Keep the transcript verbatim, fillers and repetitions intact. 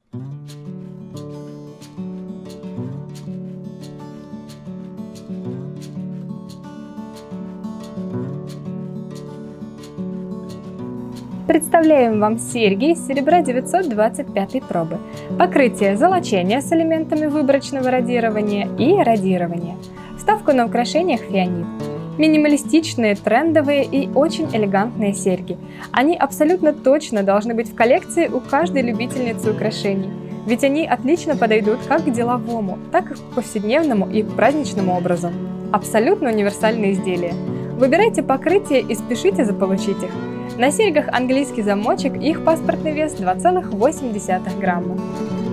Представляем вам серьги из серебра девятьсот двадцать пятой пробы. Покрытие золочения с элементами выборочного радирования и радирования. Вставку на украшениях фианит. Минималистичные, трендовые и очень элегантные серьги. Они абсолютно точно должны быть в коллекции у каждой любительницы украшений. Ведь они отлично подойдут как к деловому, так и к повседневному и праздничному образу. Абсолютно универсальные изделия. Выбирайте покрытие и спешите заполучить их. На серьгах английский замочек, их паспортный вес два целых восемь десятых грамма.